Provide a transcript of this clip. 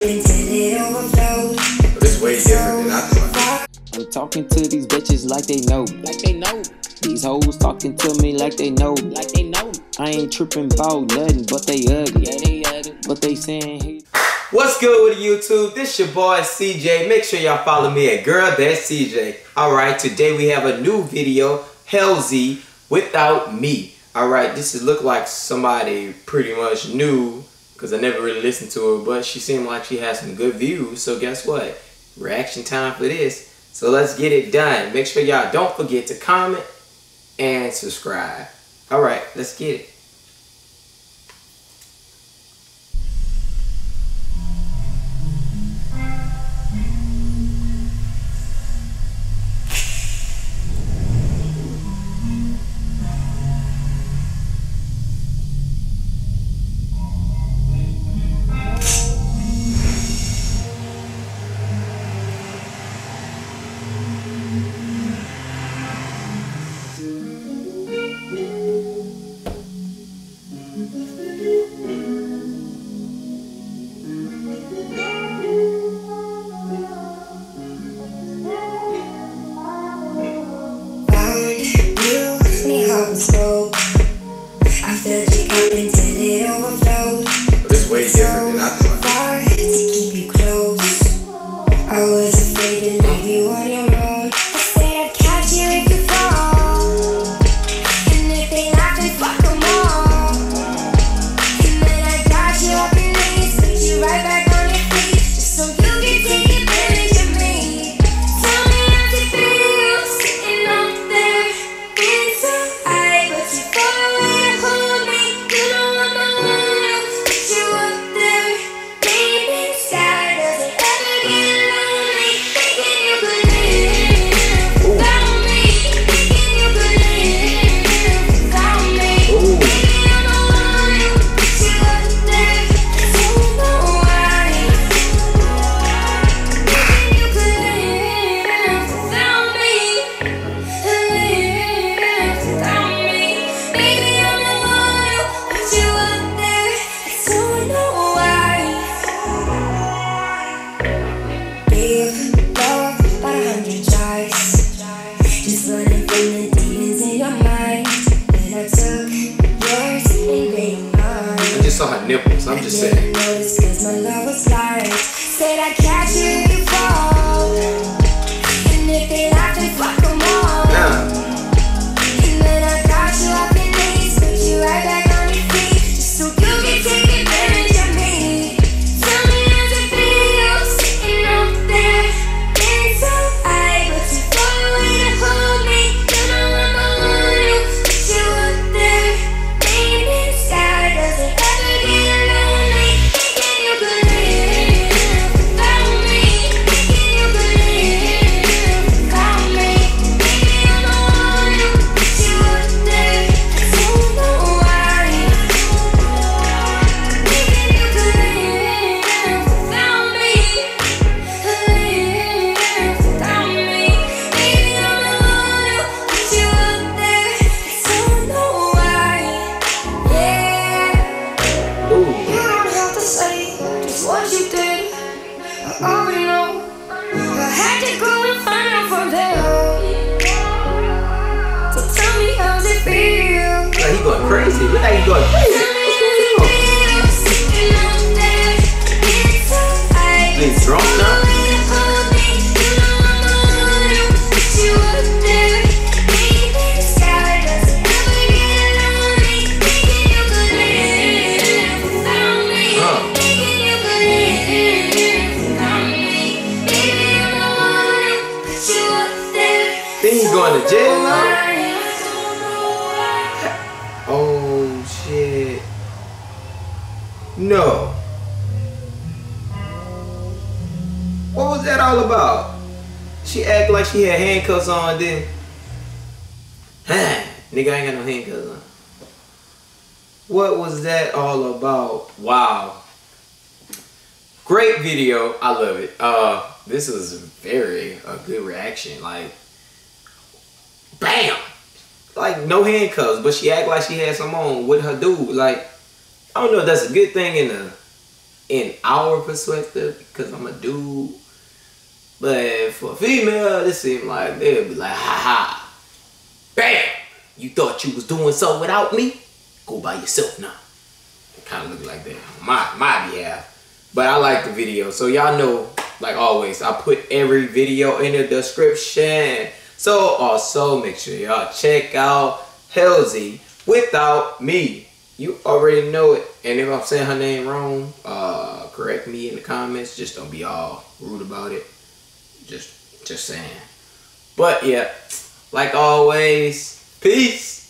It's way different than I thought. I'm talking to these bitches like they know. These hoes talking to me like they know. I ain't tripping about nothing, but they ugly. But they saying hey. What's good with YouTube? This your boy CJ. Make sure y'all follow me at GIRLTHATSCJ. Alright, today we have a new video, Halsey Without Me. Alright, this is look like somebody pretty much new, because I never really listened to her, but she seemed like she has some good views. So guess what? Reaction time for this. So let's get it done. Make sure y'all don't forget to comment and subscribe. Alright, let's get it. I feel you coming till it overflows. It's way different than I thought. Far to keep you close. I was afraid to leave you on your own. I said I'd catch you if you fall. And if they laugh, then fuck them all. And then I got you up your knees, put you right back on your feet, just so you can take advantage of me. Tell me how it feels sitting up there, being so high, but you far away to hold me. You know I'm the one who put you up there, deep inside. Does it ever get lonely thinking you could live without me? Thinking you could live without me? Baby, I'm the one who put you up there, so you know why. Thinking you could live without me, live without me. Baby, I'm the one who put you up there, so you know why. Babe, love about 100 tries, just running from the demons in your mind. Then I took yours and gave mine. I just saw her nipples. I'm just saying. Noticed 'cause my love was blind. Said I'd catch you if you fall. And if they laugh, then fuck them all. And then I got you off your knees, put you right back on your feet, just so you can take advantage of me. Tell me how it feels sitting up there, being so high, but you far away to hold me. You know I'm the one who put you up there, deep inside. Does it ever get lonely thinking you could live without me? Thinking you could live without me? Baby, I'm the one who put you up there, so you know why. Thinking you could live without me, live without me. Baby, I'm the one who put you up there, so you know why. Yeah. Ooh. You don't have to say just what you did. I already know. I had to go and find out from them. So tell me how's it feel? Like, he going crazy. Look how he going crazy. He's drunk now. Then he's going to jail now. Oh shit. No. What was that all about? She act like she had handcuffs on, then. Nigga, I ain't got no handcuffs on. What was that all about? Wow. Great video. I love it. This was a good reaction. Like, bam! Like, no handcuffs, but she act like she had some on with her dude. Like, I don't know if that's a good thing in the in our perspective, because I'm a dude. But for a female, it seemed like they'd be like, ha ha, bam, you thought you was doing something without me? Go by yourself now. It kind of look like that on my behalf. But I like the video, so y'all know, like always, I put every video in the description. So also make sure y'all check out Halsey Without Me. You already know it. And if I'm saying her name wrong, correct me in the comments. Just don't be all rude about it. Just saying. But yeah, like always, peace.